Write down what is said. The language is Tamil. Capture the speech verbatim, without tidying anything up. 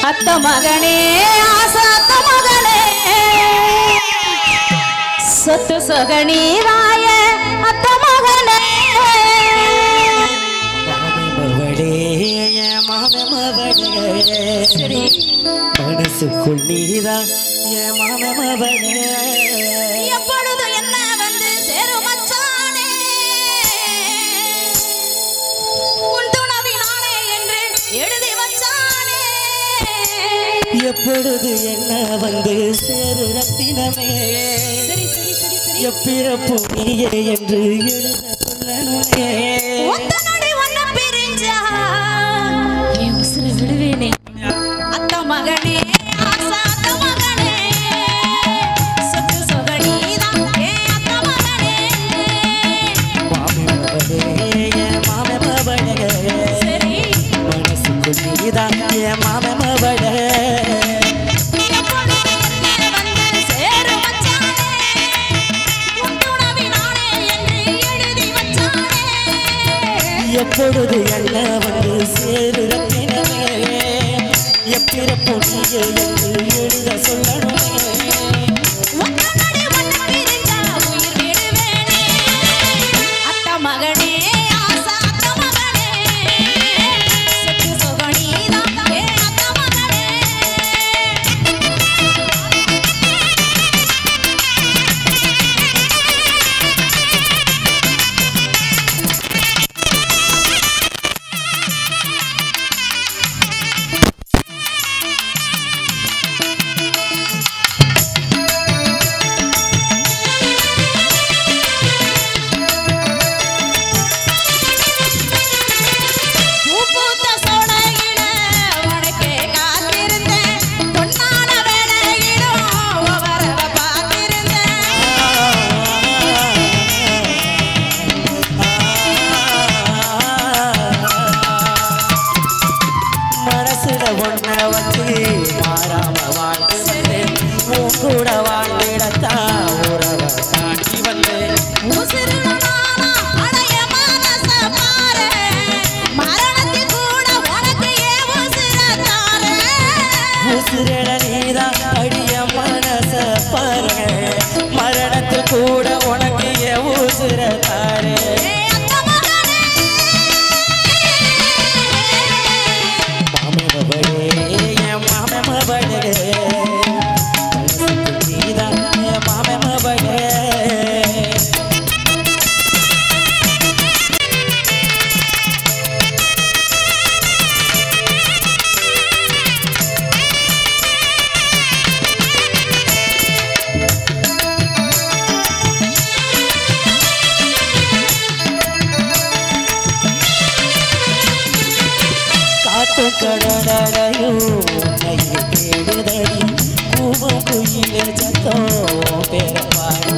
அத்த மகனே ஆசாத்த மகனே சொத்து சொகனி ராய அத்த மகனே மனசுக்குள் நீதான் என் மாமமவனே எப்பொழுது என்ன வந்து சேரும் மச்சானே உன் துணவி நானே என்று எழுதி வச்சானே எப்பொழுது என்ன வந்து சேரு ரத்தினமே சரி சரி சரி சரி எப்பிறப்பு நீயே என்று எழுத சொல்லணுமே ஒத்தனடி ஒன்ன பிரிஞ்சா நீ உசுர விடுவேனே அத்த மகனே ஆசாத்த மகனே சொத்து சொகனிதான் ஏ அத்த மகனே மாமமவனே என் மாமமவனே சரி மனசுக்குள் நீதான் என் மாமமவனே எப்பொழுது என்ன வந்து சேரு ரத்தினமே எப்பிறப்பு நீயே என்று எழுத சொல்லணுமே அத்த மகனே ஆசாத்த மகனே சொத்து சொகனிதான் ஏ அத்த மகனே மரணத்தில் கூட உனக்கு ஊசுற தாரே மாமமவனே என் மாமமவனே நீதான் என் மாமமவனே கடலையும் உன்னையே தேடுதடி கூவம் குயிலே சத்தம் பேரப்பாடி